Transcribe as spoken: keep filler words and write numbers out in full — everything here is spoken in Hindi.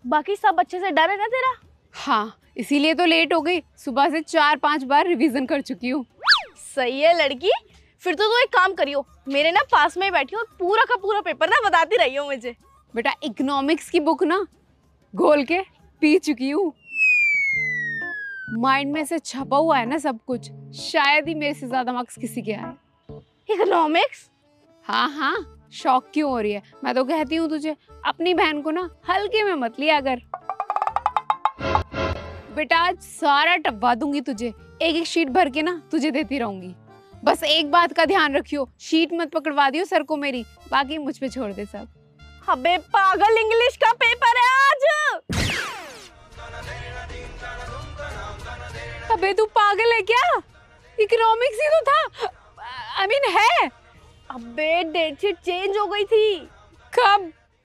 बाकी सब अच्छे से डर है ना तेरा? हाँ, इसीलिए तो लेट हो गई। सुबह से चार पांच बार रिवीजन कर चुकी हूँ। सही है लड़की। फिर तो तू एक काम करियो, मेरे ना पास में बैठी हो, पूरा का पूरा पेपर ना बताती रही हो मुझे। बेटा इकोनॉमिक्स की बुक ना घोल के पी चुकी हूँ। माइंड में से छपा हुआ है ना सब कुछ, शायद ही मेरे से ज्यादा मार्क्स किसी के आए। इकोनॉमिक्स? हाँ हाँ, शौक क्यों हो रही है? मैं तो कहती हूँ तुझे अपनी बहन को ना हल्के में मत लिया अगर। बेटा आज सारा टपवा दूंगी तुझे, एक एक शीट भर के ना तुझे देती रहूंगी। बस एक बात का ध्यान रखियो, शीट मत पकड़वा दियो सर को मेरी, बाकी मुझ पे छोड़ दे सब। अबे पागल, इंग्लिश का पेपर है आज। अबे तू पागल है क्या? इकोनॉमिक्स ही तो था, आई मीन है। अबे डेट शीट चेंज हो गई थी। कब?